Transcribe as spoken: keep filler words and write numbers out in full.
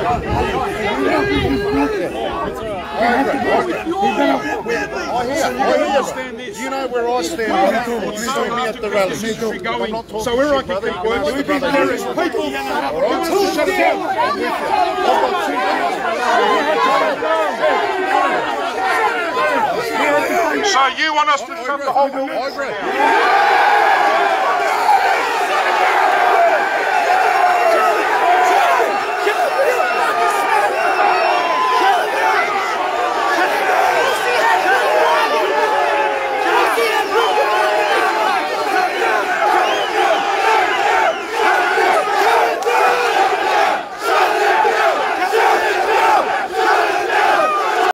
Do you know where I stand on that? You see me at the rally. So where I can keep working with these various people. Shut it down. So you want us to shut the whole building?